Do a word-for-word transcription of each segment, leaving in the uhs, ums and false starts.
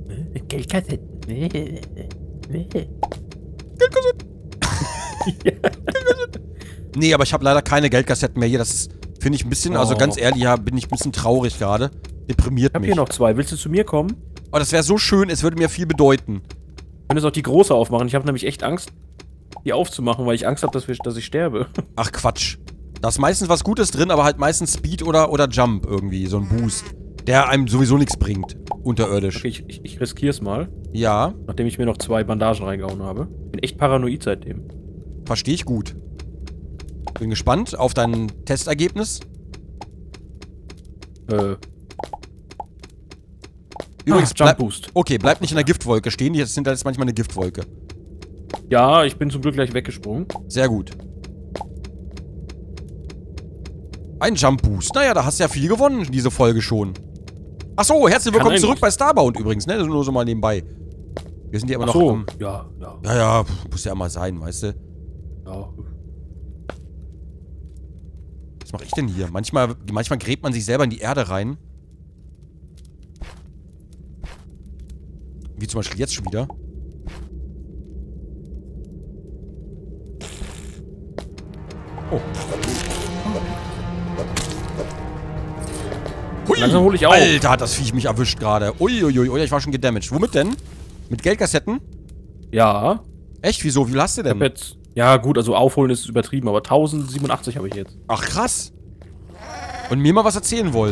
Geldkassetten. Geldkassetten. Ja. Nee, aber ich habe leider keine Geldkassetten mehr hier. Das finde ich ein bisschen, oh. also ganz ehrlich, ja, bin ich ein bisschen traurig gerade. Deprimiert ich hab mich. Ich habe hier noch zwei. Willst du zu mir kommen? Oh, das wäre so schön, es würde mir viel bedeuten. Wir können jetzt auch die große aufmachen. Ich habe nämlich echt Angst, die aufzumachen, weil ich Angst habe, dass, dass ich sterbe. Ach Quatsch. Da ist meistens was Gutes drin, aber halt meistens Speed oder, oder Jump irgendwie, so ein Boost. Der einem sowieso nichts bringt, unterirdisch. Okay, ich, ich, ich riskiere es mal. Ja. Nachdem ich mir noch zwei Bandagen reingehauen habe. Bin echt paranoid seitdem. Verstehe ich gut. Bin gespannt auf dein Testergebnis. Äh. Übrigens, ah, Jump Boost. Okay, bleib nicht in der Giftwolke stehen. Die sind da jetzt manchmal eine Giftwolke. Ja, ich bin zum Glück gleich weggesprungen. Sehr gut. Ein Jump Boost. Naja, da hast du ja viel gewonnen in dieser Folge schon. Achso, herzlich willkommen zurück bei Starbound übrigens, ne? Nur so mal nebenbei. Wir sind ja immer noch. So, um, ja, ja. Ja, ja, muss ja mal sein, weißt du? Ja. Was mache ich denn hier? Manchmal, manchmal gräbt man sich selber in die Erde rein. Wie zum Beispiel jetzt schon wieder. Oh. Hui. Langsam hole ich auf. Alter, hat das Viech mich erwischt gerade. Uiuiui, ui, ich war schon gedamaged. Womit denn? Mit Geldkassetten? Ja. Echt? Wieso? Wie viel hast du denn? Ich hab jetzt, ja gut, also aufholen ist übertrieben, aber tausendsiebenundachtzig habe ich jetzt. Ach krass. Und mir mal was erzählen wollen.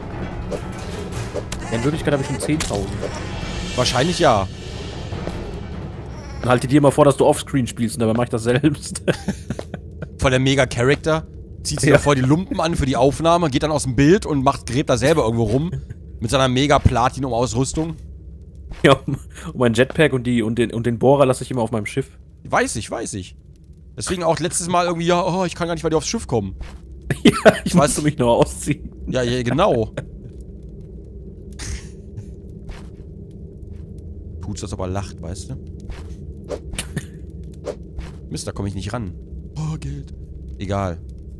Ja, in Wirklichkeit habe ich schon zehntausend. Wahrscheinlich ja. Dann halte dir mal vor, dass du Offscreen spielst und dabei mache ich das selbst. Voll der Mega-Charakter. Zieht sich ja vor die Lumpen an für die Aufnahme, geht dann aus dem Bild und macht, gräbt da selber irgendwo rum. Mit seiner Mega-Platinum-Ausrüstung. Ja, und mein Jetpack und, die, und, den, und den Bohrer lasse ich immer auf meinem Schiff. Weiß ich, weiß ich. Deswegen auch letztes Mal irgendwie, ja, oh, ich kann gar nicht bei dir aufs Schiff kommen. Ja, ich musste mich noch ausziehen. Ja, ja, genau. Tut's, das aber lacht, weißt du? Mist, da komme ich nicht ran. Oh, Geld. Egal.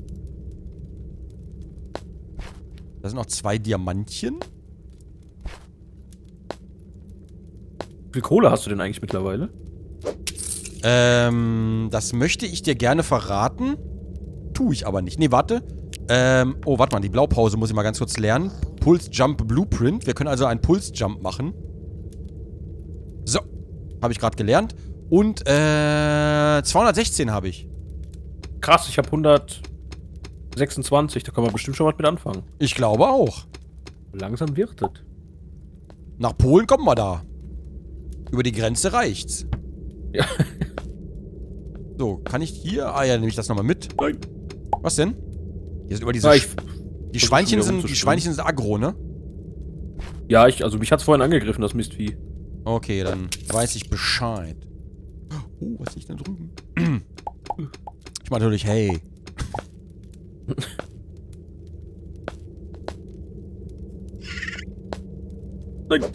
Da sind noch zwei Diamantchen. Wie viel Kohle hast du denn eigentlich mittlerweile? Ähm, das möchte ich dir gerne verraten. Tue ich aber nicht. Nee, warte. Ähm, oh, warte mal, die Blaupause muss ich mal ganz kurz lernen. Pulse Jump Blueprint. Wir können also einen Pulse Jump machen. So. Habe ich gerade gelernt. Und, äh, zweihundertsechzehn habe ich. Krass, ich habe hundertsechsundzwanzig. Da kann man bestimmt schon was mit anfangen. Ich glaube auch. Langsam wird es. Nach Polen kommen wir da. Über die Grenze reicht's. Ja. So, kann ich hier... Ah ja, nehme ich das nochmal mit. Nein. Was denn? Hier sind über diese... Ja, Sch die Schweinchen sind... Die Schweinchen sind aggro, ne? Ja, ich... Also mich hat's vorhin angegriffen, das Mistvieh. Okay, dann weiß ich Bescheid. Oh, was liegt denn drüben? Ich meine natürlich, hey. Nein.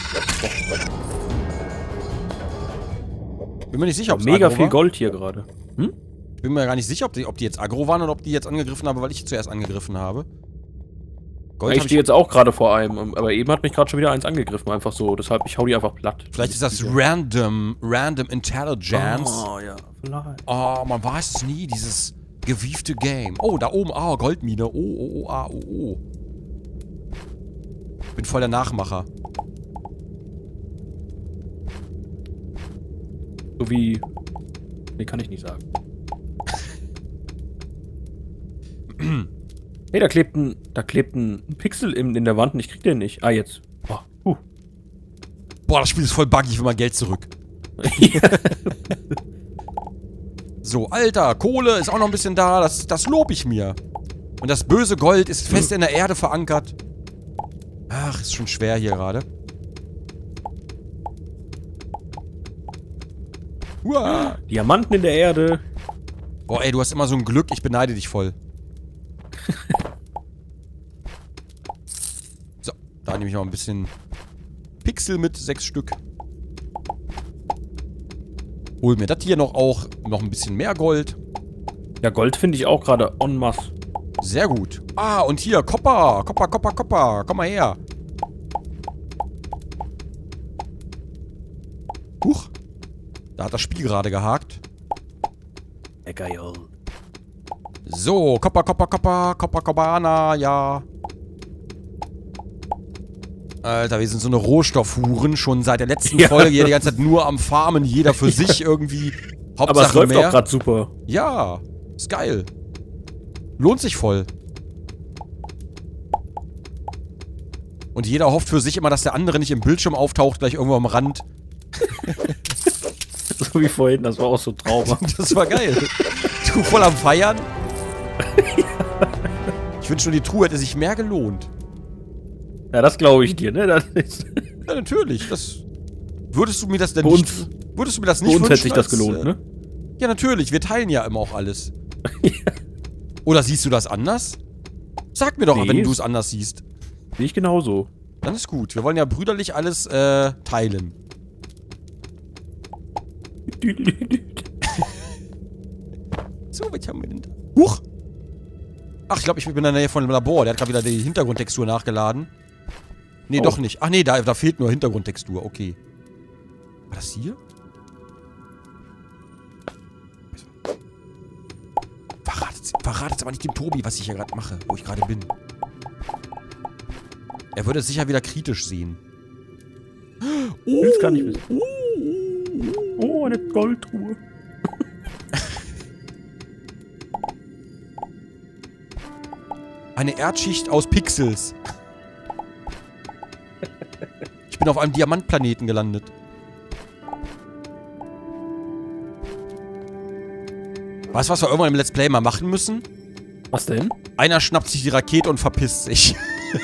Bin mir nicht sicher, ob es mega aggro viel war. Gold hier gerade. Hm? Bin mir gar nicht sicher, ob die, ob die jetzt aggro waren oder ob die jetzt angegriffen haben, weil ich zuerst angegriffen habe. Gold ja, ich stehe jetzt auch gerade vor einem, aber eben hat mich gerade schon wieder eins angegriffen, einfach so. Deshalb, ich hau die einfach platt. Vielleicht ist das Random, Random Intelligence. Oh, ja, vielleicht. Oh, man weiß es nie, dieses gewiefte Game. Oh, da oben, ah, oh, Goldmine. Oh, oh, oh, ah, oh, oh. Bin voll der Nachmacher. So wie... Nee, kann ich nicht sagen. Hey, da klebt ein, da klebt ein Pixel in, in der Wand und ich krieg den nicht. Ah, jetzt. Oh, uh. Boah, das Spiel ist voll buggy, ich will mein Geld zurück. So, Alter, Kohle ist auch noch ein bisschen da, das, das lob ich mir. Und das böse Gold ist fest in der Erde verankert. Ach, ist schon schwer hier gerade. Uah. Diamanten in der Erde. Boah, ey, du hast immer so ein Glück, ich beneide dich voll. So, da nehme ich noch ein bisschen Pixel mit, sechs Stück. Hol mir das hier noch auch, noch ein bisschen mehr Gold. Ja, Gold finde ich auch gerade en masse. Sehr gut. Ah, und hier, Kopper, Kopper, Kopper, Kopper, komm mal her. Huch. Da hat das Spiel gerade gehakt. Ja, geil. So, Copper, Copper, Copper, Copper, Copana, ja. Alter, wir sind so eine Rohstoffhuren. Schon seit der letzten ja. Folge hier die ganze Zeit nur am Farmen. Jeder für sich ja. irgendwie. Hauptsache Aber es läuft mehr. auch gerade super. Ja, ist geil. Lohnt sich voll. Und jeder hofft für sich immer, dass der andere nicht im Bildschirm auftaucht, gleich irgendwo am Rand. So wie vorhin, das war auch so traumhaft. Das war geil. Du voll am Feiern. Ich wünsche nur, die Truhe hätte sich mehr gelohnt. Ja, das glaube ich dir, ne? Das ist ja, natürlich. Das würdest du mir das denn nicht... Uns, würdest du mir das nicht wünschen? Uns hätte sich das als, gelohnt, äh, ne? Ja, natürlich. Wir teilen ja immer auch alles. Ja. Oder siehst du das anders? Sag mir doch, Nee. wenn du es anders siehst. Sehe ich genauso. Dann ist gut. Wir wollen ja brüderlich alles äh, teilen. So, was haben wir denn da? Huch! Ach, ich glaube, ich bin in der Nähe von dem Labor. Der hat gerade wieder die Hintergrundtextur nachgeladen. Nee, Oh. doch nicht. Ach nee, da, da fehlt nur Hintergrundtextur. Okay. War das hier? Verratet, verratet aber nicht dem Tobi, was ich hier gerade mache, wo ich gerade bin. Er würde es sicher wieder kritisch sehen. Ich will's gar nicht wissen. Oh, eine Goldtruhe. Eine Erdschicht aus Pixels. Ich bin auf einem Diamantplaneten gelandet. Weißt du, was wir irgendwann im Let's Play mal machen müssen? Was denn? Einer schnappt sich die Rakete und verpisst sich.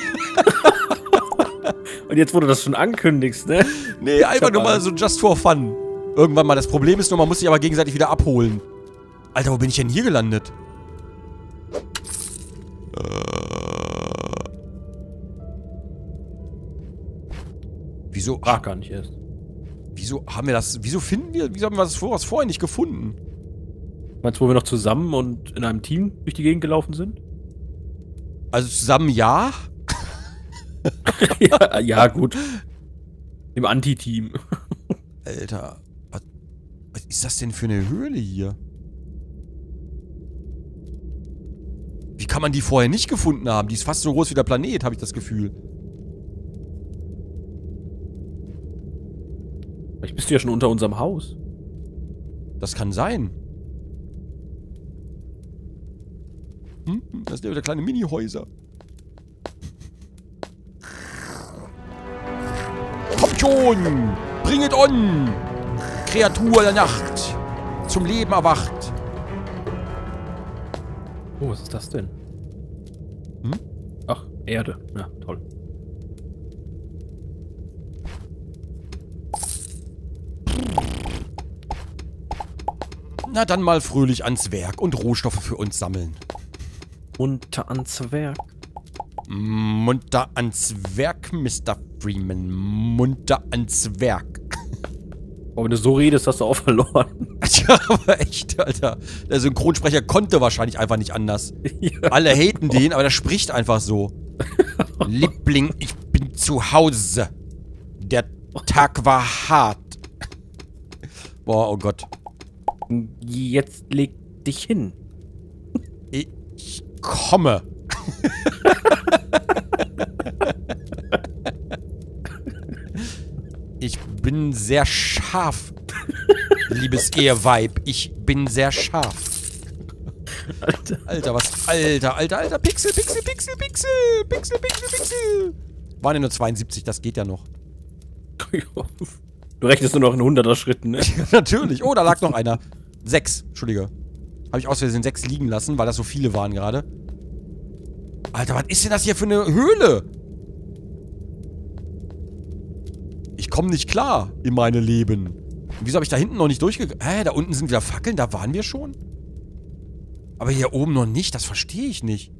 Und jetzt, wo du das schon ankündigst, ne? Nee, einfach nur mal so just for fun. Irgendwann mal. Das Problem ist nur, man muss sich aber gegenseitig wieder abholen. Alter, wo bin ich denn hier gelandet? Äh. Wieso? Ach, gar nicht erst. Wieso haben wir das? Wieso finden wir? Wieso haben wir das vor, vorher nicht gefunden? Meinst du, wo wir noch zusammen und in einem Team durch die Gegend gelaufen sind? Also zusammen ja? ja, ja, gut. Im Anti-Team. Alter, was, was ist das denn für eine Höhle hier? Wie kann man die vorher nicht gefunden haben? Die ist fast so groß wie der Planet, habe ich das Gefühl. Vielleicht bist du ja schon unter unserem Haus. Das kann sein. Hm? Das sind ja wieder kleine Mini-Häuser. Kommt schon! Bringet on! Kreatur der Nacht! Zum Leben erwacht! Oh, was ist das denn? Hm? Ach, Erde. Ja, toll. Na dann mal fröhlich ans Werk und Rohstoffe für uns sammeln. Munter ans Werk. Munter ans Werk, Mister Freeman. Munter ans Werk. Aber wenn du so redest, hast du auch verloren. Tja, aber echt, Alter. Der Synchronsprecher konnte wahrscheinlich einfach nicht anders. Ja. Alle haten den, aber der spricht einfach so. Liebling, ich bin zu Hause. Der Tag war hart. Boah, oh Gott. Jetzt leg dich hin. Ich komme. Ich bin sehr scharf, liebes Eheweib. Ich bin sehr scharf. Alter. Alter, was? Alter, alter, alter. Pixel, Pixel, Pixel, Pixel. Pixel, Pixel, Pixel. Waren ja nur zweiundsiebzig, das geht ja noch. Du rechnest nur noch in hunderter Schritten, ne? Natürlich. Oh, da lag noch einer. Sechs, Entschuldige. Habe ich aus Versehen sechs liegen lassen, weil das so viele waren gerade. Alter, was ist denn das hier für eine Höhle? Ich komme nicht klar in meine Leben. Und wieso habe ich da hinten noch nicht durchgegangen? Hä, da unten sind wieder Fackeln, da waren wir schon? Aber hier oben noch nicht, das verstehe ich nicht.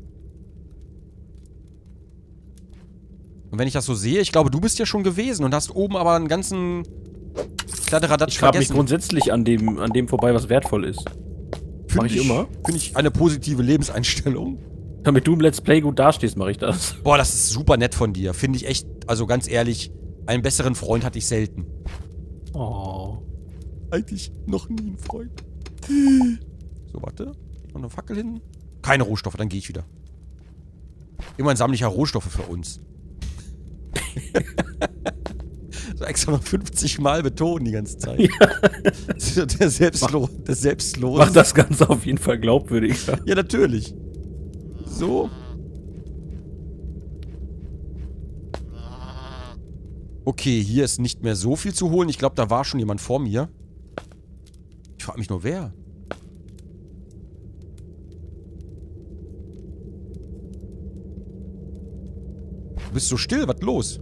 Und wenn ich das so sehe, ich glaube, du bist ja schon gewesen und hast oben aber einen ganzen Kladderadatsch ich vergessen. Ich mich grundsätzlich an dem, an dem vorbei, was wertvoll ist. Mach ich, ich immer. Finde ich eine positive Lebenseinstellung. Damit du im Let's Play gut dastehst, mache ich das. Boah, das ist super nett von dir. Finde ich echt, also ganz ehrlich, einen besseren Freund hatte ich selten. Oh. Eigentlich noch nie ein Freund. So, warte. Noch eine Fackel hin. Keine Rohstoffe, dann gehe ich wieder. Immerhin sammle ich ja Rohstoffe für uns. So extra noch fünfzig Mal betonen die ganze Zeit. Ja. Der Selbstlo der Selbstlose. Macht das Ganze auf jeden Fall glaubwürdiger. Ja, natürlich. So. Okay, hier ist nicht mehr so viel zu holen. Ich glaube, da war schon jemand vor mir. Ich frage mich nur, wer? Du bist so still, was los?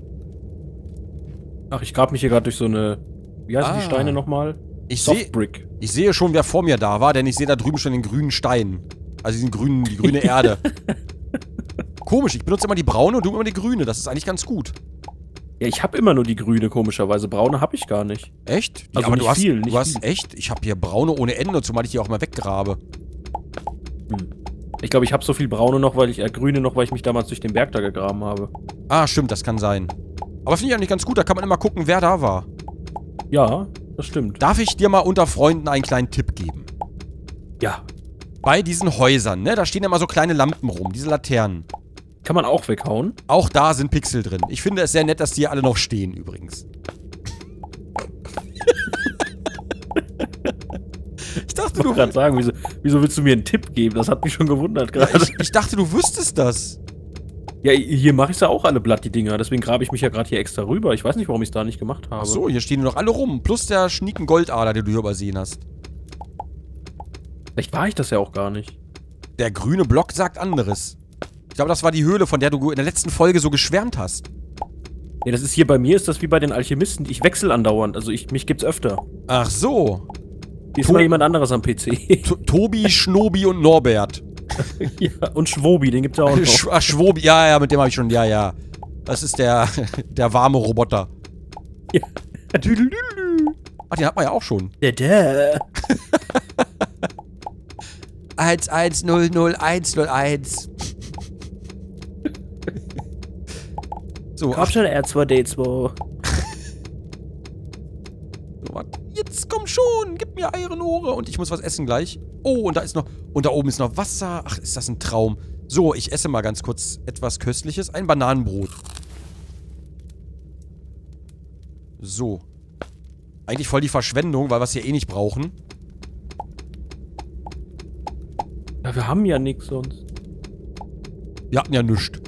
Ach, ich grab mich hier gerade durch so eine... Wie heißen Ah. die Steine nochmal? Ich sehe Softbrick. ich sehe schon, wer vor mir da war, denn ich sehe da drüben schon den grünen Stein. Also diesen grünen, die grüne Erde. Komisch, ich benutze immer die braune und du immer die grüne. Das ist eigentlich ganz gut. Ja, ich habe immer nur die grüne, komischerweise. Braune habe ich gar nicht. Echt? Die, Also aber nicht du hast, viel, nicht du hast viel. echt? Ich habe hier braune ohne Ende, zumal ich die auch mal weggrabe. Hm. Ich glaube, ich habe so viel braune noch, weil ich... Äh, grüne noch, weil ich mich damals durch den Berg da gegraben habe. Ah, stimmt, das kann sein. Aber finde ich eigentlich ganz gut, da kann man immer gucken, wer da war. Ja, das stimmt. Darf ich dir mal unter Freunden einen kleinen Tipp geben? Ja. Bei diesen Häusern, ne, da stehen immer so kleine Lampen rum, diese Laternen. Kann man auch weghauen. Auch da sind Pixel drin. Ich finde es sehr nett, dass die hier alle noch stehen, übrigens. Ich dachte, Ich du... wollte gerade sagen, wieso, wieso willst du mir einen Tipp geben? Das hat mich schon gewundert gerade. Ich, ich dachte, du wüsstest das. Ja, hier mache ich ja auch alle blatt, die Dinger. Deswegen grabe ich mich ja gerade hier extra rüber. Ich weiß nicht, warum ich es da nicht gemacht habe. Ach so, hier stehen nur noch alle rum. Plus der schnieken Goldader, den du hier übersehen hast. Vielleicht war ich das ja auch gar nicht. Der grüne Block sagt anderes. Ich glaube, das war die Höhle, von der du in der letzten Folge so geschwärmt hast. Ja, das ist hier bei mir, ist das wie bei den Alchemisten. Ich wechsle andauernd. Also ich, mich gibt's öfter. Ach so. Hier ist To- immer jemand anderes am P C. T Tobi, Schnobi und Norbert. Ja, und Schwobi, den gibt's ja auch noch. Sch Ach, Schwobi, ja, ja, mit dem habe ich schon, ja, ja. Das ist der, der warme Roboter. Ja. Düdelüdelü. Ach, den hat man ja auch schon. Da, da. eins eins null null eins null eins. So, Komm ach, schon, R zwei D zwei. so, warte. Jetzt komm schon, gib mir Eirenohre und ich muss was essen gleich. Oh, und da ist noch, und da oben ist noch Wasser. Ach, ist das ein Traum. So, ich esse mal ganz kurz etwas Köstliches. Ein Bananenbrot. So. Eigentlich voll die Verschwendung, weil wir es hier eh nicht brauchen. Ja, wir haben ja nichts sonst. Wir hatten ja nichts.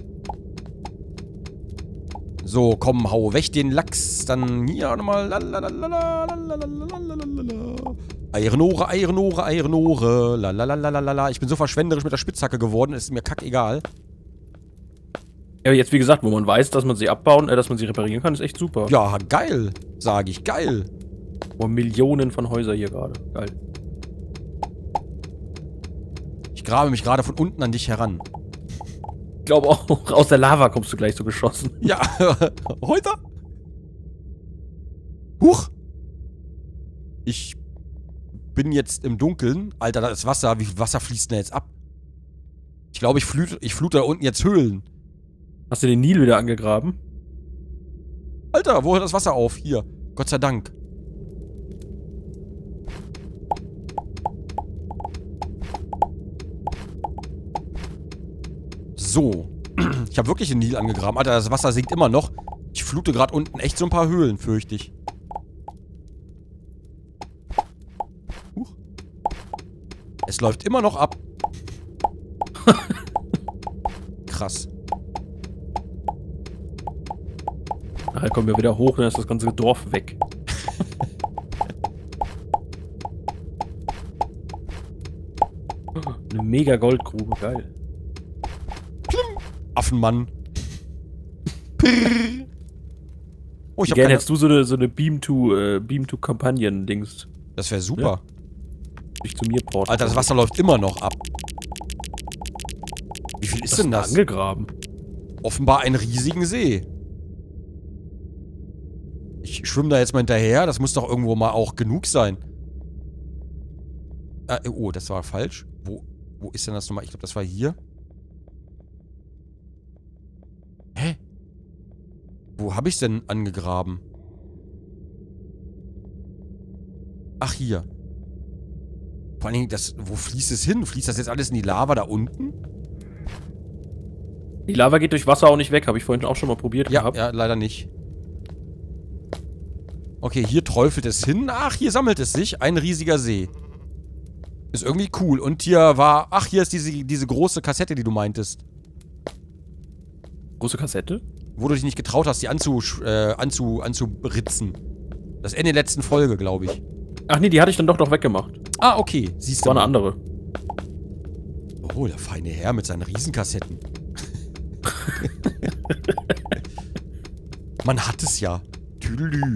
So, komm, hau weg den Lachs. Dann hier nochmal. Eirenohre, Eirenohre, Eirenohre. Lalalala. Ich bin so verschwenderisch mit der Spitzhacke geworden, ist mir kackegal. Ja, jetzt wie gesagt, wo man weiß, dass man sie abbauen, äh, dass man sie reparieren kann, ist echt super. Ja, geil. Sage ich, geil. Boah, Millionen von Häusern hier gerade. Geil. Ich grabe mich gerade von unten an dich heran. Ich glaube auch, aus der Lava kommst du gleich so geschossen. Ja, heute? Huch. Ich bin jetzt im Dunkeln. Alter, da ist Wasser. Wie viel Wasser fließt denn jetzt ab? Ich glaube, ich flute, ich flute da unten jetzt Höhlen. Hast du den Nil wieder angegraben? Alter, wo hört das Wasser auf? Hier. Gott sei Dank. So. Ich habe wirklich den Nil angegraben. Alter, das Wasser sinkt immer noch. Ich flute gerade unten echt so ein paar Höhlen, fürchte ich. Huch. Es läuft immer noch ab. Krass. Nachher kommen wir wieder hoch, dann ist das ganze Dorf weg. Eine mega Goldgrube, geil. Affenmann. Prrr. Oh, ich Wie hab gerne keine... hättest du so eine, so eine Beam-to, äh, Beam-to-Kampagnen-Dings. Das wäre super. Dich zu mir porten. Alter, das Wasser läuft immer noch ab. Wie viel ist Was denn das? angegraben? Offenbar einen riesigen See. Ich schwimme da jetzt mal hinterher. Das muss doch irgendwo mal auch genug sein. Äh, oh, das war falsch. Wo, wo ist denn das nochmal? Ich glaube, das war hier. Hä? Wo habe ich denn angegraben? Ach, hier. Vor allen Dingen, das, wo fließt es hin? Fließt das jetzt alles in die Lava da unten? Die Lava geht durch Wasser auch nicht weg. Habe ich vorhin auch schon mal probiert Ja, gehabt. ja, leider nicht. Okay, hier träufelt es hin. Ach, hier sammelt es sich. Ein riesiger See. Ist irgendwie cool. Und hier war... Ach, hier ist diese, diese große Kassette, die du meintest. Große Kassette? Wo du dich nicht getraut hast, die anzu, äh, anzu, anzuritzen. Das Ende der letzten Folge, glaube ich. Ach nee, die hatte ich dann doch noch weggemacht. Ah, okay. Siehst Das war du. eine andere. Oh, der feine Herr mit seinen Riesenkassetten. Man hat es ja. Tüdelü.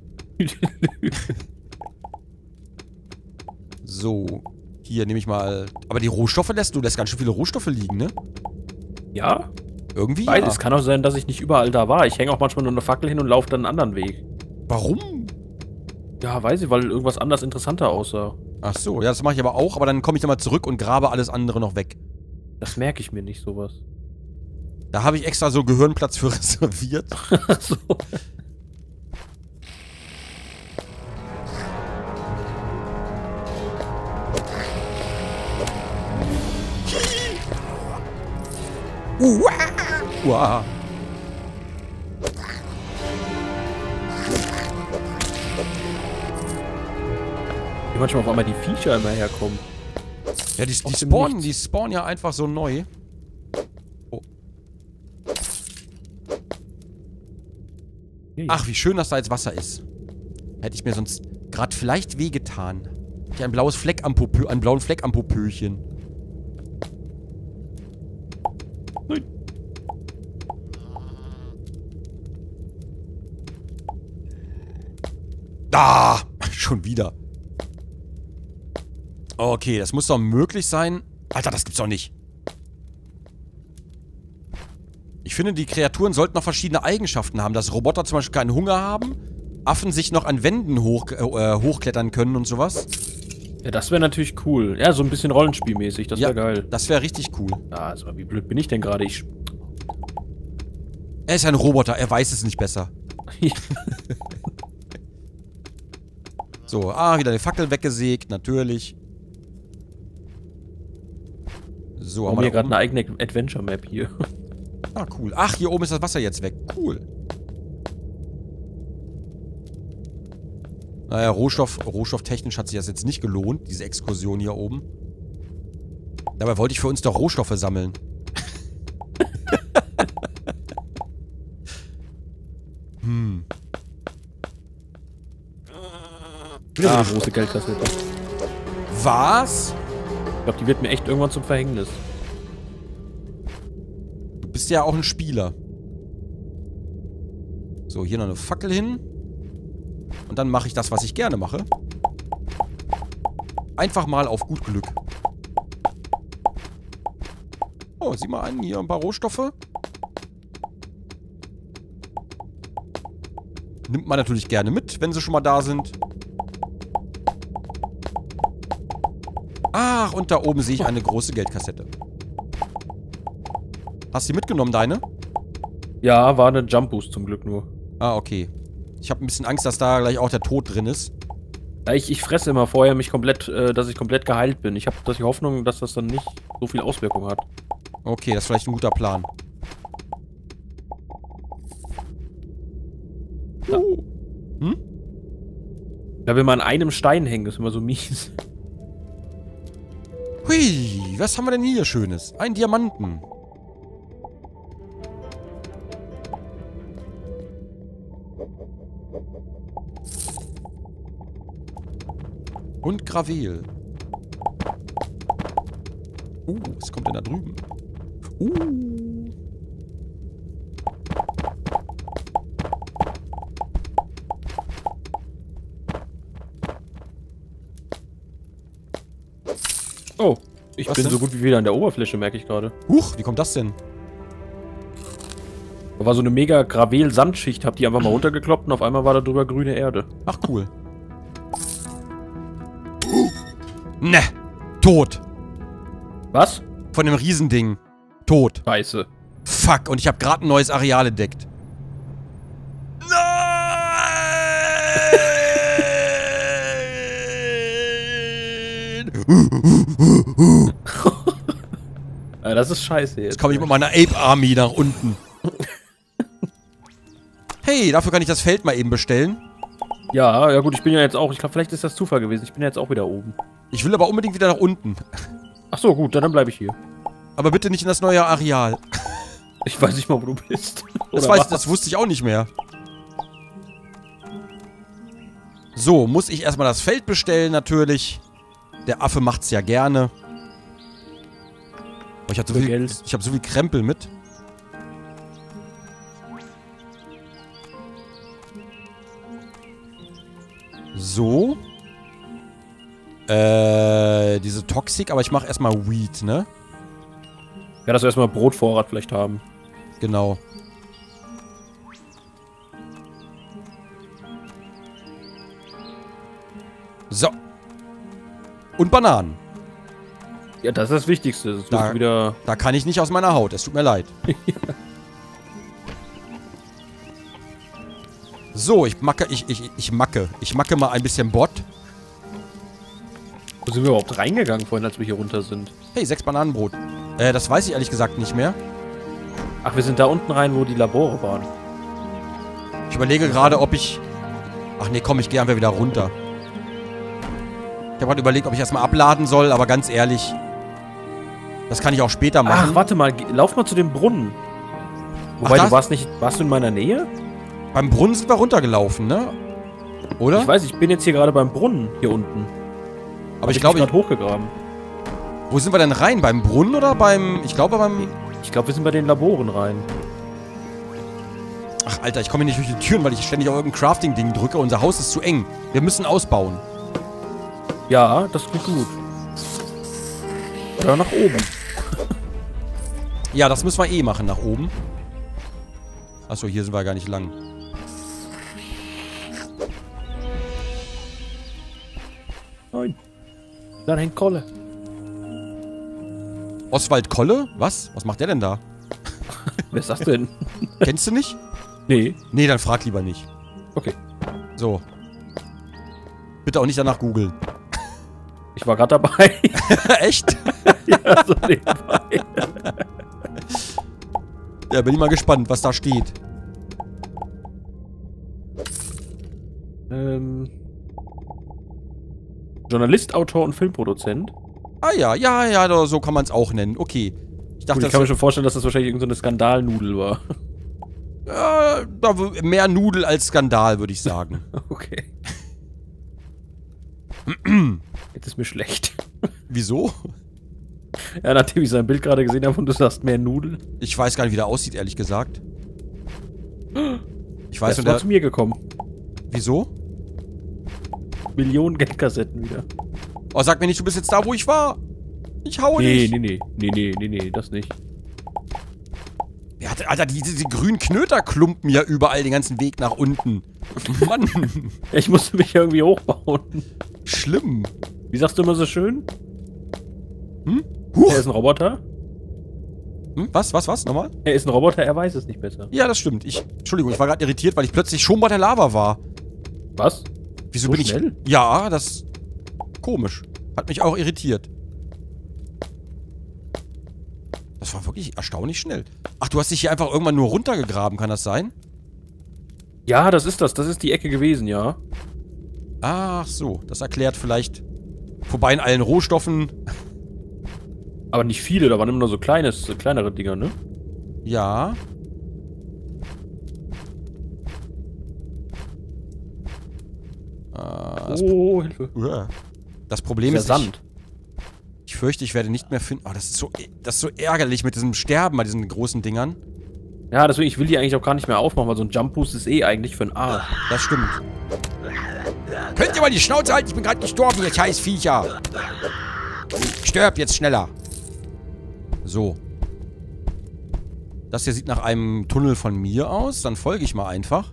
So. Hier nehme ich mal... Aber die Rohstoffe lässt du. Du lässt ganz schön viele Rohstoffe liegen, ne? Ja? Irgendwie Weil ja. es kann auch sein, dass ich nicht überall da war. Ich hänge auch manchmal nur eine Fackel hin und laufe dann einen anderen Weg. Warum? Ja, weiß ich, weil irgendwas anders interessanter aussah. Ach so, ja, das mache ich aber auch. Aber dann komme ich nochmal zurück und grabe alles andere noch weg. Das merke ich mir nicht, sowas. Da habe ich extra so Gehirnplatz für reserviert. So. Uah. Uah. Wie manchmal auf einmal die Viecher immer herkommen. Ja, die, die, Aus dem spawnen, Nichts. die spawnen ja einfach so neu. Oh. Ach, wie schön, dass da jetzt Wasser ist. Hätte ich mir sonst gerade vielleicht wehgetan. Hätte ich ein blaues Fleck am Popö, einen blauen Fleck am Popöchen. Nein. Ah, schon wieder. Okay, das muss doch möglich sein. Alter, das gibt's doch nicht. Ich finde, die Kreaturen sollten noch verschiedene Eigenschaften haben. Dass Roboter zum Beispiel keinen Hunger haben, Affen sich noch an Wänden hoch, äh, hochklettern können und sowas. Ja, das wäre natürlich cool. Ja, so ein bisschen Rollenspielmäßig, das wäre Ja, geil. das wäre richtig cool. Ah, also, wie blöd bin ich denn gerade? Ich. Er ist ein Roboter, er weiß es nicht besser. So, ah, wieder die Fackel weggesägt, natürlich. So, Wir haben hier gerade eine eigene Adventure-Map hier. Ah, cool. Ach, hier oben ist das Wasser jetzt weg. Cool. Naja, Rohstoff, rohstofftechnisch hat sich das jetzt nicht gelohnt, diese Exkursion hier oben. Dabei wollte ich für uns doch Rohstoffe sammeln. hm. Wieder so eine große Geldkassette. Was? Ich glaube, die wird mir echt irgendwann zum Verhängnis. Du bist ja auch ein Spieler. So, hier noch eine Fackel hin. Und dann mache ich das, was ich gerne mache. Einfach mal auf gut Glück. Oh, sieh mal an, hier ein paar Rohstoffe. Nimmt man natürlich gerne mit, wenn sie schon mal da sind. Ach, und da oben sehe ich eine große Geldkassette. Hast du die mitgenommen, deine? Ja, war eine Jump Boost zum Glück nur. Ah, okay. Ich habe ein bisschen Angst, dass da gleich auch der Tod drin ist. Ja, ich, ich fresse immer vorher mich komplett, äh, dass ich komplett geheilt bin. Ich habe die Hoffnung, dass das dann nicht so viel Auswirkung hat. Okay, das ist vielleicht ein guter Plan. Ja. Hm? Ja, wenn man an einem Stein hängt, ist immer so mies. Hui, was haben wir denn hier Schönes? Ein Diamanten. Und Gravel. Uh, was kommt denn da drüben? Uh. Oh, ich Was bin denn? so gut wie wieder an der Oberfläche, merke ich gerade. Huch, wie kommt das denn? Da war so eine mega Gravel-Sandschicht, hab die einfach mal runtergekloppt und auf einmal war da drüber grüne Erde. Ach, cool. Ne, tot. Was? Von dem Riesending. Tot. Scheiße. Fuck, und ich habe gerade ein neues Areal entdeckt. Nein! Ja, das ist scheiße jetzt. Jetzt komme ich mit meiner Ape Army nach unten. Hey, dafür kann ich das Feld mal eben bestellen. Ja, ja gut, ich bin ja jetzt auch, ich glaube, vielleicht ist das Zufall gewesen. Ich bin ja jetzt auch wieder oben. Ich will aber unbedingt wieder nach unten. Ach so, gut, dann, dann bleibe ich hier. Aber bitte nicht in das neue Areal. Ich weiß nicht mal, wo du bist. Das, weiß, das wusste ich auch nicht mehr. So, muss ich erstmal das Feld bestellen, natürlich. Der Affe macht's ja gerne. Oh, ich habe so, hab so viel Krempel mit. So. Äh, diese Toxik, aber ich mache erstmal Weed, ne? Ja, dass wir erstmal Brotvorrat vielleicht haben. Genau. So. Und Bananen. Ja, das ist das Wichtigste. Das da, wieder da kann ich nicht aus meiner Haut. Es tut mir leid. So, ich macke, ich, ich, ich macke. Ich macke mal ein bisschen Bot. Wo sind wir überhaupt reingegangen vorhin, als wir hier runter sind? Hey, sechs Bananenbrot. Äh, das weiß ich ehrlich gesagt nicht mehr. Ach, wir sind da unten rein, wo die Labore waren. Ich überlege gerade, ob ich... Ach nee, komm, ich gehe einfach wieder runter. Ich habe gerade überlegt, ob ich erstmal abladen soll, aber ganz ehrlich... Das kann ich auch später machen. Ach, warte mal, lauf mal zu dem Brunnen. Wobei, Ach, du warst nicht... Warst du in meiner Nähe? Beim Brunnen sind wir runtergelaufen, ne? Oder? Ich weiß, ich bin jetzt hier gerade beim Brunnen, hier unten. Aber ich glaube, ich... hochgegraben. Wo sind wir denn rein? Beim Brunnen oder beim... Ich glaube beim... Ich glaube, wir sind bei den Laboren rein. Ach, Alter, ich komme hier nicht durch die Türen, weil ich ständig auf irgendein Crafting-Ding drücke. Unser Haus ist zu eng. Wir müssen ausbauen. Ja, das klingt gut. Oder nach oben. Ja, das müssen wir eh machen, nach oben. Achso, hier sind wir gar nicht lang. Nein. Da hängt Kolle. Oswald Kolle? Was? Was macht der denn da? Wer ist das denn? Kennst du nicht? Nee. Nee, dann frag lieber nicht. Okay. So. Bitte auch nicht danach googeln. Ich war gerade dabei. Echt? Ja, so nebenbei. Ja, bin ich mal gespannt, was da steht. Ähm... Journalist, Autor und Filmproduzent. Ah ja, ja, ja, so kann man es auch nennen. Okay. Ich dachte, Gut, ich kann mir schon vorstellen, dass das wahrscheinlich irgendeine so Skandalnudel war. Ja, da mehr Nudel als Skandal, würde ich sagen. Okay. Jetzt ist mir schlecht. Wieso? Ja, nachdem ich sein Bild gerade gesehen habe und du sagst mehr Nudel. Ich weiß gar nicht, wie der aussieht, ehrlich gesagt. Ich weiß nur, der der ist zu mir gekommen. Wieso? Millionen Geldkassetten wieder. Oh, sag mir nicht, du bist jetzt da, wo ich war. Ich hau nee, nicht. Nee, nee, nee, nee, nee, nee, das nicht. Ja, Alter, diese, diese grünen Knöterklumpen ja überall den ganzen Weg nach unten. Mann. Ich musste mich irgendwie hochbauen. Schlimm. Wie sagst du immer so schön? Hm? Huch. Er ist ein Roboter. Hm? Was, was, was? Nochmal? Er ist ein Roboter, er weiß es nicht besser. Ja, das stimmt. Ich, Entschuldigung, ich war gerade irritiert, weil ich plötzlich schon bei der Lava war. Was? Wieso so bin schnell? ich... Ja, das... Komisch. Hat mich auch irritiert. Das war wirklich erstaunlich schnell. Ach, du hast dich hier einfach irgendwann nur runtergegraben, kann das sein? Ja, das ist das. Das ist die Ecke gewesen, ja. Ach so, das erklärt vielleicht... Vorbei in allen Rohstoffen. Aber nicht viele, da waren immer nur so kleines, so kleinere Dinger, ne? Ja. Das oh, Hilfe. Das Problem der ist, Sand. Ich, ich fürchte, ich werde nicht mehr finden... Oh, das ist so, das ist so ärgerlich mit diesem Sterben bei diesen großen Dingern. Ja, deswegen, ich will die eigentlich auch gar nicht mehr aufmachen, weil so ein Jump Boost ist eh eigentlich für ein A. Das stimmt. Könnt ihr mal die Schnauze halten? Ich bin gerade gestorben, ihr scheiß Viecher. Stirb jetzt schneller. So. Das hier sieht nach einem Tunnel von mir aus. Dann folge ich mal einfach.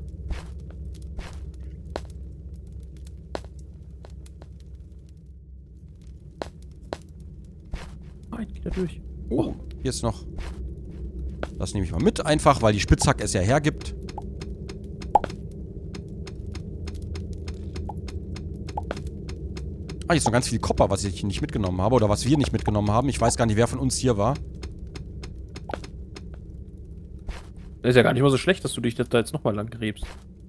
Nein, geht da durch. Oh, hier ist noch... Das nehme ich mal mit, einfach, weil die Spitzhacke es ja hergibt. Ah, hier ist noch ganz viel Copper, was ich nicht mitgenommen habe. Oder was wir nicht mitgenommen haben. Ich weiß gar nicht, wer von uns hier war. Das ist ja gar nicht mal so schlecht, dass du dich da jetzt nochmal lang gräbst.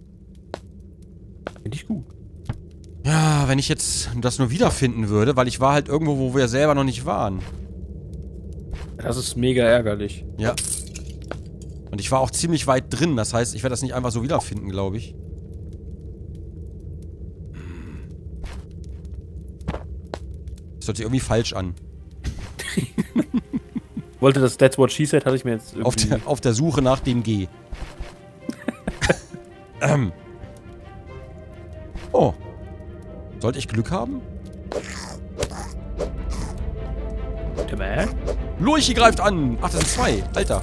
Finde ich gut. Ja, wenn ich jetzt das nur wiederfinden würde, weil ich war halt irgendwo, wo wir selber noch nicht waren. Das ist mega ärgerlich. Ja. Und ich war auch ziemlich weit drin, das heißt, ich werde das nicht einfach so wiederfinden, glaube ich. Das hört sich irgendwie falsch an. Wollte das That's What She Said, hatte ich mir jetzt irgendwie... Auf der, auf der Suche nach dem G. ähm. Oh. Sollte ich Glück haben? Lurchi greift an! Ach, das sind zwei. Alter.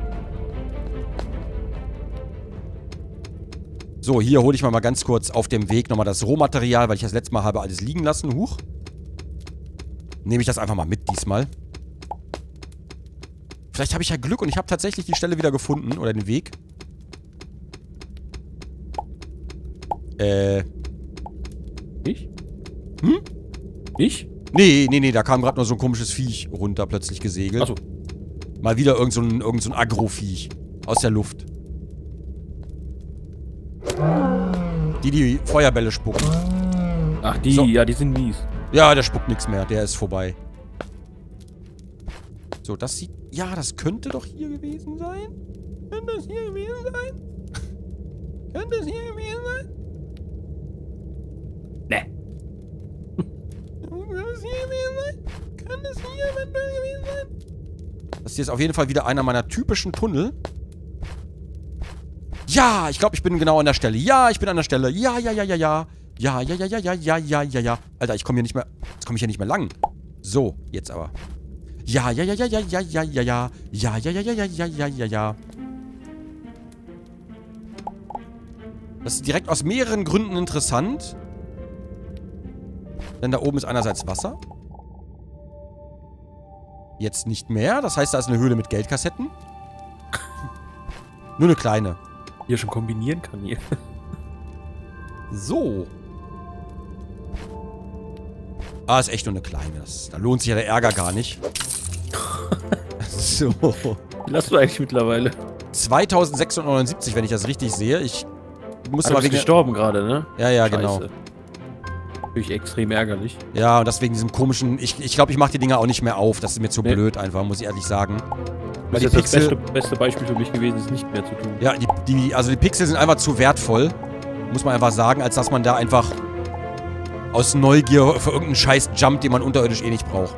So, hier hole ich mal, mal ganz kurz auf dem Weg nochmal das Rohmaterial, weil ich das letzte Mal habe alles liegen lassen. Huch. Nehme ich das einfach mal mit diesmal. Vielleicht habe ich ja Glück und ich habe tatsächlich die Stelle wieder gefunden. Oder den Weg. Äh. Ich? Hm? Ich? Nee, nee, nee, da kam gerade nur so ein komisches Viech runter, plötzlich gesegelt. Achso. Mal wieder irgend so ein, irgend so ein Agro-Viech. Aus der Luft. Die, die Feuerbälle spucken. Ach, die, So. ja, die sind mies. Ja, der spuckt nichts mehr. Der ist vorbei. So, das sieht... Ja, das könnte doch hier gewesen sein. Könnte das hier gewesen sein? Könnte es hier gewesen sein? Ne. Könnte es hier gewesen sein? Könnte es hier eventuell gewesen sein? Das hier ist auf jeden Fall wieder einer meiner typischen Tunnel. Ja, ich glaube, ich bin genau an der Stelle. Ja, ich bin an der Stelle. Ja, ja, ja, ja, ja. Ja, ja, ja, ja, ja, ja, ja, ja, ja. Alter, ich komme hier nicht mehr... Jetzt komme ich hier nicht mehr lang. So, jetzt aber. Ja, ja, ja, ja, ja, ja, ja, ja, ja. Ja, ja, ja, ja, ja, ja, ja, ja, ja. Das ist direkt aus mehreren Gründen interessant. Denn da oben ist einerseits Wasser. Jetzt nicht mehr. Das heißt, da ist eine Höhle mit Geldkassetten. Nur eine kleine. Hier schon kombinieren kann hier. So. Ah, ist echt nur eine kleine. Das, da lohnt sich ja der Ärger gar nicht. So. Wie hast du eigentlich mittlerweile? zweitausendsechshundertneunundsiebzig, wenn ich das richtig sehe. Ich muss Also mal du bist wegen... gestorben gerade, ne? Ja, ja, Scheiße. genau. Natürlich extrem ärgerlich. Ja, und das wegen diesem komischen... Ich glaube, ich, glaub, ich mache die Dinger auch nicht mehr auf. Das ist mir zu Nee. blöd einfach, muss ich ehrlich sagen. Weil Das die ist das Pixel... beste, beste Beispiel für mich gewesen, es nicht mehr zu tun. Ja, die, die, also die Pixel sind einfach zu wertvoll. Muss man einfach sagen, als dass man da einfach aus Neugier für irgendeinen scheiß Jump, den man unterirdisch eh nicht braucht.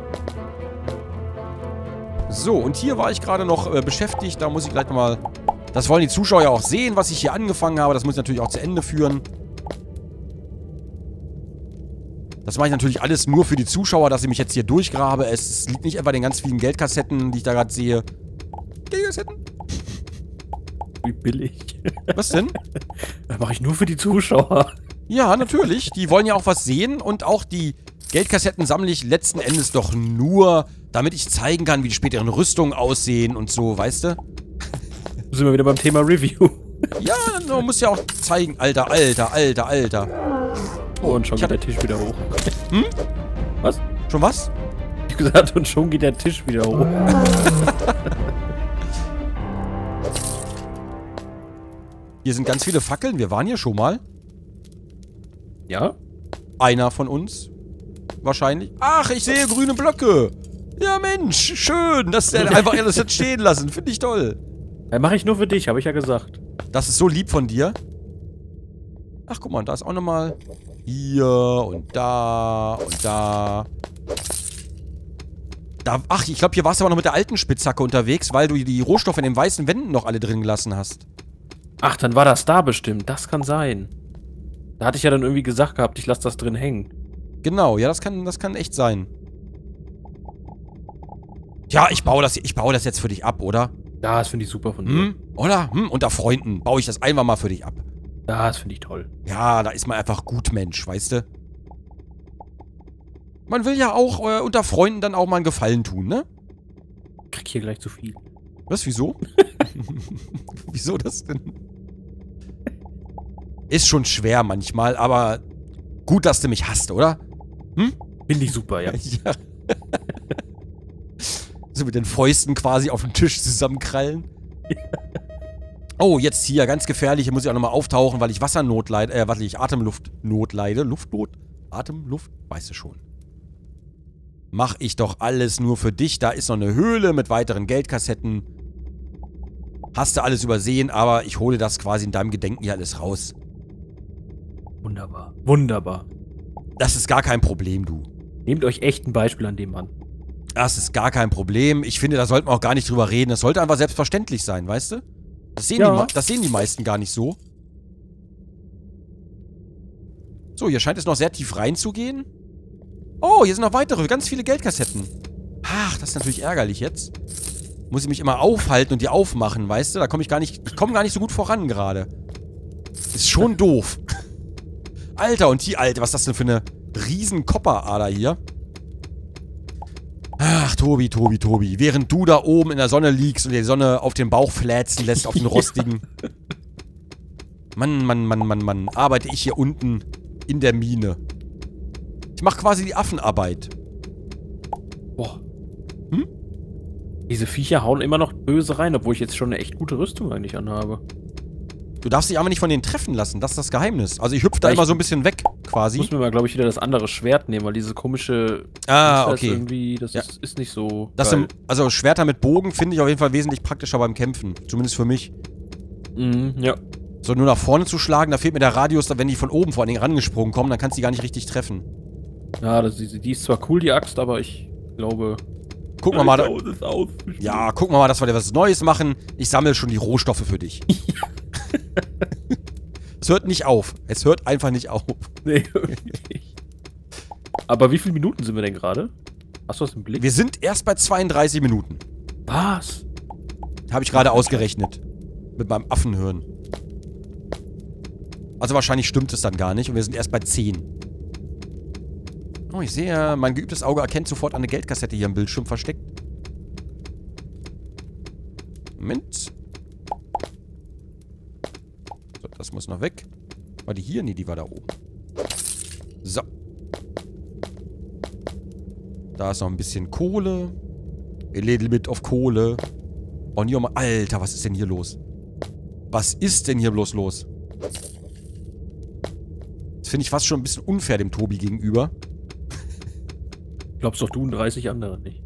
So, und hier war ich gerade noch äh, beschäftigt. Da muss ich gleich nochmal... Das wollen die Zuschauer ja auch sehen, was ich hier angefangen habe. Das muss ich natürlich auch zu Ende führen. Das mache ich natürlich alles nur für die Zuschauer, dass ich mich jetzt hier durchgrabe. Es liegt nicht etwa den ganz vielen Geldkassetten, die ich da gerade sehe. Geldkassetten? Wie billig. Was denn? Das mache ich nur für die Zuschauer. Ja, natürlich. Die wollen ja auch was sehen. Und auch die Geldkassetten sammle ich letzten Endes doch nur, damit ich zeigen kann, wie die späteren Rüstungen aussehen und so, weißt du? Da sind wir wieder beim Thema Review. Ja, man muss ja auch zeigen. Alter, Alter, Alter, Alter. Oh, und schon Ich geht hab- der Tisch wieder hoch. Hm? Was? Schon was? Ich gesagt, und schon geht der Tisch wieder hoch. Hier sind ganz viele Fackeln. Wir waren hier schon mal. Ja? Einer von uns. Wahrscheinlich. Ach, ich sehe grüne Blöcke. Ja, Mensch. Schön, dass der einfach alles hat stehen lassen. Finde ich toll. Ja, mache ich nur für dich, habe ich ja gesagt. Das ist so lieb von dir. Ach, guck mal, da ist auch nochmal hier und da und da. Da, ach, ich glaube, hier warst du aber noch mit der alten Spitzhacke unterwegs, weil du die Rohstoffe in den weißen Wänden noch alle drin gelassen hast. Ach, dann war das da bestimmt. Das kann sein. Da hatte ich ja dann irgendwie gesagt gehabt, ich lasse das drin hängen. Genau, ja, das kann, das kann echt sein. Ja, ich baue das, ich baue das jetzt für dich ab, oder? Ja, das finde ich super von dir. Hm? Oder? Hm? Unter Freunden baue ich das einfach mal für dich ab. Ja, das finde ich toll. Ja, da ist man einfach gut Mensch, weißt du? Man will ja auch äh, unter Freunden dann auch mal einen Gefallen tun, ne? Ich krieg hier gleich zu viel. Was, wieso? Wieso das denn? Ist schon schwer manchmal, aber gut, dass du mich hasst, oder? Hm? Finde ich super, ja. Ja. So mit den Fäusten quasi auf den Tisch zusammenkrallen. Oh, jetzt hier, ganz gefährlich. Hier muss ich auch nochmal auftauchen, weil ich Wassernot leide. Äh, warte, ich Atemluftnot leide. Luftnot? Atemluft? Weißt du schon. Mach ich doch alles nur für dich. Da ist noch eine Höhle mit weiteren Geldkassetten. Hast du alles übersehen, aber ich hole das quasi in deinem Gedenken hier alles raus. Wunderbar. Wunderbar. Das ist gar kein Problem, du. Nehmt euch echt ein Beispiel an dem Mann. Das ist gar kein Problem. Ich finde, da sollten wir auch gar nicht drüber reden. Das sollte einfach selbstverständlich sein, weißt du? Das sehen, ja. die, das sehen die meisten gar nicht so. So, hier scheint es noch sehr tief reinzugehen. Oh, hier sind noch weitere, ganz viele Geldkassetten. Ach, das ist natürlich ärgerlich jetzt. Muss ich mich immer aufhalten und die aufmachen, weißt du? Da komme ich gar nicht, ich komme gar nicht so gut voran gerade. Ist schon doof. Alter, und die, Alter, was ist das denn für eine riesen Kopperader hier? Ach, Tobi, Tobi, Tobi. Während du da oben in der Sonne liegst und die Sonne auf den Bauch flätzen lässt, auf den rostigen. Mann, Mann, Mann, Mann, Mann. Arbeite ich hier unten in der Mine. Ich mache quasi die Affenarbeit. Boah. Hm? Diese Viecher hauen immer noch böse rein, obwohl ich jetzt schon eine echt gute Rüstung eigentlich anhabe. Du darfst dich aber nicht von denen treffen lassen, das ist das Geheimnis. Also ich hüpfe da immer so ein bisschen weg, quasi. Ich muss mir mal, glaube ich, wieder das andere Schwert nehmen, weil diese komische... Ah, das okay. Irgendwie, das ja. ist, ist nicht so das geil. Im, also Schwerter mit Bogen finde ich auf jeden Fall wesentlich praktischer beim Kämpfen. Zumindest für mich. Mhm, ja. So, nur nach vorne zu schlagen, da fehlt mir der Radius, wenn die von oben vor allen Dingen rangesprungen kommen, dann kannst du die gar nicht richtig treffen. Ja, das, die, die ist zwar cool, die Axt, aber ich glaube... Gucken wir mal, da, ja, gucken wir mal, dass wir da was Neues machen. Ich sammle schon die Rohstoffe für dich. Es hört nicht auf. Es hört einfach nicht auf. Nee, wirklich. Aber wie viele Minuten sind wir denn gerade? Hast du das im Blick? Wir sind erst bei zweiunddreißig Minuten. Was? Habe ich gerade ausgerechnet. Mit meinem Affenhirn. Also wahrscheinlich stimmt es dann gar nicht und wir sind erst bei zehn. Oh, ich sehe, mein geübtes Auge erkennt sofort eine Geldkassette hier im Bildschirm versteckt. Moment. So, das muss noch weg. War die hier? Nee, die war da oben. So. Da ist noch ein bisschen Kohle. A little bit of Kohle. Und hier mal. Alter, was ist denn hier los? Was ist denn hier bloß los? Das finde ich fast schon ein bisschen unfair dem Tobi gegenüber. Glaubst doch du und dreißig andere nicht.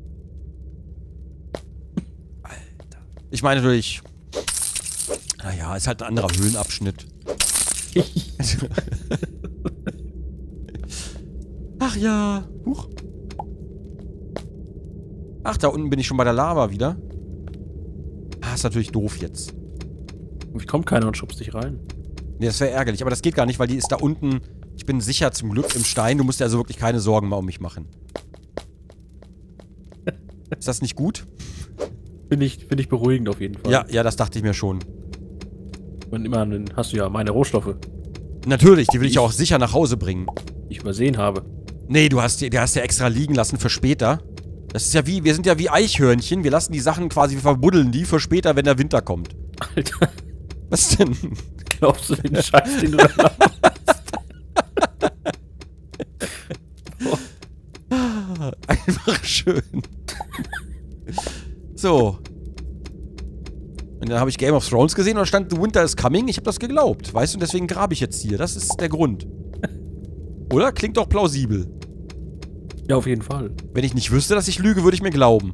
Alter. Ich meine natürlich... Naja, ist halt ein anderer Höhlenabschnitt. Ach ja. Huch. Ach, da unten bin ich schon bei der Lava wieder. Ah, ist natürlich doof jetzt. Wie kommt keiner und schubst dich rein? Nee, das wäre ärgerlich. Aber das geht gar nicht, weil die ist da unten... Ich bin sicher zum Glück im Stein. Du musst dir also wirklich keine Sorgen mehr um mich machen. Ist das nicht gut? Finde ich, find ich beruhigend auf jeden Fall. Ja, ja, das dachte ich mir schon. Und immerhin hast du ja meine Rohstoffe. Natürlich, die will ich ja auch sicher nach Hause bringen. Die ich übersehen habe. Nee, du hast die, die hast ja extra liegen lassen für später. Das ist ja wie, wir sind ja wie Eichhörnchen. Wir lassen die Sachen quasi, wir verbuddeln die für später, wenn der Winter kommt. Alter. Was denn? Glaubst du den Scheiß, den du da machst? Einfach schön. So. Und dann habe ich Game of Thrones gesehen und da stand The Winter is Coming. Ich habe das geglaubt, weißt du? Und deswegen grabe ich jetzt hier. Das ist der Grund. Oder? Klingt doch plausibel. Ja, auf jeden Fall. Wenn ich nicht wüsste, dass ich lüge, würde ich mir glauben.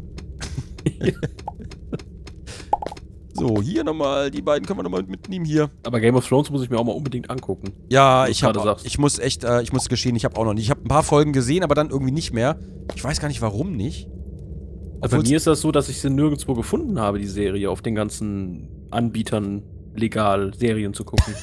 So, hier nochmal. Die beiden können wir nochmal mitnehmen hier. Aber Game of Thrones muss ich mir auch mal unbedingt angucken. Ja, ich habe, ich muss echt, äh, ich muss gestehen, ich habe auch noch nicht. Ich habe ein paar Folgen gesehen, aber dann irgendwie nicht mehr. Ich weiß gar nicht, warum nicht. Also bei mir ist das so, dass ich sie nirgendwo gefunden habe, die Serie, auf den ganzen Anbietern legal Serien zu gucken.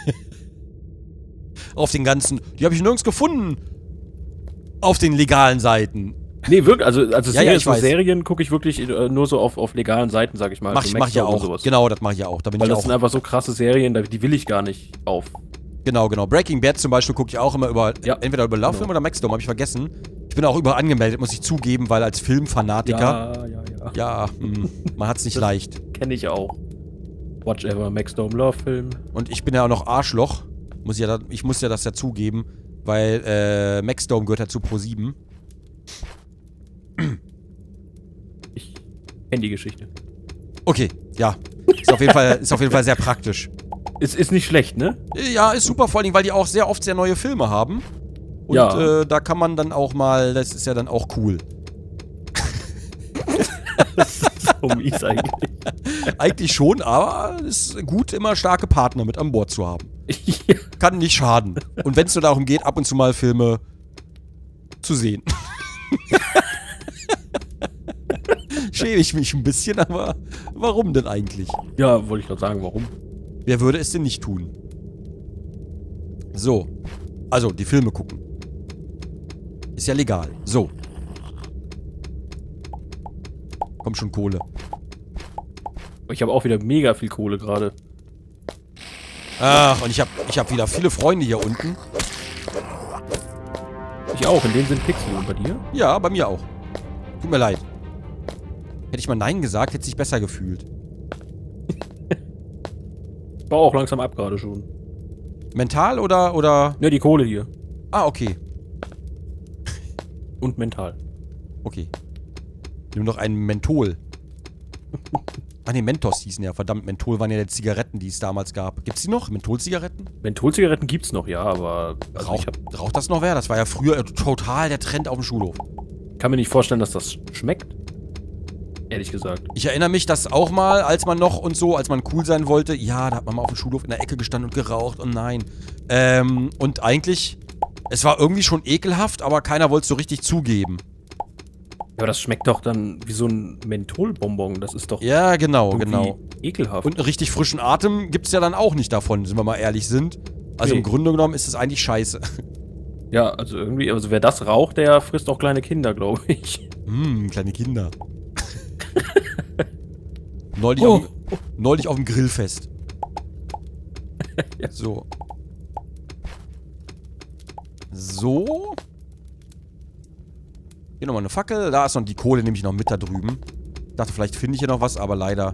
Auf den ganzen, die habe ich nirgends gefunden. Auf den legalen Seiten. Nee, wirklich, also, also ja, ja, so Serien gucke ich wirklich äh, nur so auf, auf legalen Seiten, sag ich mal. Mach ich, mach ich ja auch. Sowas. Genau, das mache ich ja auch. Da bin Weil ich das auch. sind einfach so krasse Serien, die will ich gar nicht auf. Genau, genau. Breaking Bad zum Beispiel gucke ich auch immer über, ja, entweder über Love Film genau. oder Maxdome, habe ich vergessen. Ich bin auch überall angemeldet, muss ich zugeben, weil als Filmfanatiker. Ja, ja, ja. Ja, mh, man hat's nicht leicht. Kenne ich auch. Watch Ever, Maxdome Love Film. Und ich bin ja auch noch Arschloch. Muss ja, ich muss ja das ja zugeben. Weil, äh, Maxdome gehört ja zu Pro sieben. Ich kenne die Geschichte. Okay, ja. Ist auf jeden Fall, ist auf jeden Fall sehr praktisch. Es ist nicht schlecht, ne? Ja, ist super, vor allem, weil die auch sehr oft sehr neue Filme haben. Und Ja. äh, da kann man dann auch mal, das ist ja dann auch cool. Das ist so mies eigentlich. Eigentlich schon, aber es ist gut, immer starke Partner mit an Bord zu haben. Ja. Kann nicht schaden. Und wenn es nur darum geht, ab und zu mal Filme zu sehen. Schäme ich mich ein bisschen, aber warum denn eigentlich? Ja, wollte ich gerade sagen, warum? Wer würde es denn nicht tun? So. Also, die Filme gucken. Ist ja legal. So. Kommt schon Kohle. Ich habe auch wieder mega viel Kohle gerade. Ach, und ich habe ich hab wieder viele Freunde hier unten. Ich auch, in denen sind Pixel. Und bei dir? Ja, bei mir auch. Tut mir leid. Hätte ich mal Nein gesagt, hätte sich besser gefühlt. War auch langsam ab gerade schon. Mental oder, oder? Ne, die Kohle hier. Ah, okay. Und mental. Okay. Nimm noch einen Menthol. Ah ne, Mentos hießen ja. Verdammt, Menthol waren ja die Zigaretten, die es damals gab. Gibt's die noch? Menthol-Zigaretten? Mentholzigaretten gibt's noch, ja, aber also Raucht, ich hab, raucht das noch wer? Das war ja früher äh, total der Trend auf dem Schulhof. kann mir nicht vorstellen, dass das schmeckt. Ehrlich gesagt. Ich erinnere mich, dass auch mal, als man noch und so, als man cool sein wollte, ja, da hat man mal auf dem Schulhof in der Ecke gestanden und geraucht und nein. Ähm, und eigentlich, es war irgendwie schon ekelhaft, aber keiner wollte es so richtig zugeben. Ja, aber das schmeckt doch dann wie so ein Mentholbonbon. Das ist doch Ja, genau, irgendwie genau. ekelhaft. Und einen richtig frischen Atem gibt's ja dann auch nicht davon, wenn wir mal ehrlich sind. Also Nee. im Grunde genommen ist es eigentlich scheiße. Ja, also irgendwie, also wer das raucht, der frisst auch kleine Kinder, glaube ich. Hm, kleine Kinder. neulich, Oh. auf, dem- neulich auf dem Grillfest. So. So. Hier nochmal eine Fackel. Da ist noch die Kohle, nehme ich noch mit da drüben. Ich dachte, vielleicht finde ich hier noch was, aber leider.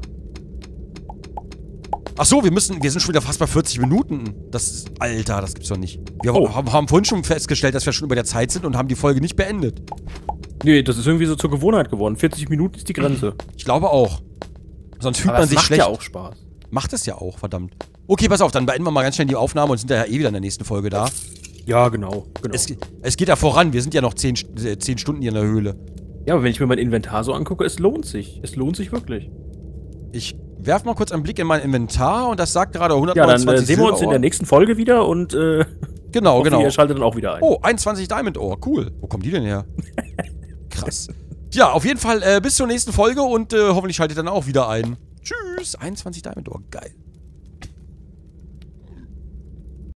Ach so, wir müssen, wir sind schon wieder fast bei vierzig Minuten. Das ist, Alter, das gibt's doch nicht. Wir Oh. haben, haben vorhin schon festgestellt, dass wir schon über der Zeit sind und haben die Folge nicht beendet. Nee, das ist irgendwie so zur Gewohnheit geworden. vierzig Minuten ist die Grenze. Ich glaube auch. Sonst fühlt Aber man das sich macht schlecht. ja auch Spaß. Macht es ja auch, verdammt. Okay, pass auf, dann beenden wir mal ganz schnell die Aufnahme und sind ja eh wieder in der nächsten Folge da. Ja, genau. genau. Es, es geht ja voran, wir sind ja noch zehn, äh, zehn Stunden hier in der Höhle. Ja, aber wenn ich mir mein Inventar so angucke, es lohnt sich. Es lohnt sich wirklich. Ich werf mal kurz einen Blick in mein Inventar und das sagt gerade Ja, hundertneunundzwanzig dann äh, sehen wir uns in der Silberohr. nächsten Folge wieder und äh, Genau, hoffe, genau. ihr schaltet dann auch wieder ein. Oh, einundzwanzig Diamond Ore, cool. Wo kommen die denn her? Krass. Ja, auf jeden Fall äh, bis zur nächsten Folge und äh, hoffentlich schaltet ihr dann auch wieder ein. Tschüss, einundzwanzig Diamond Ore, geil.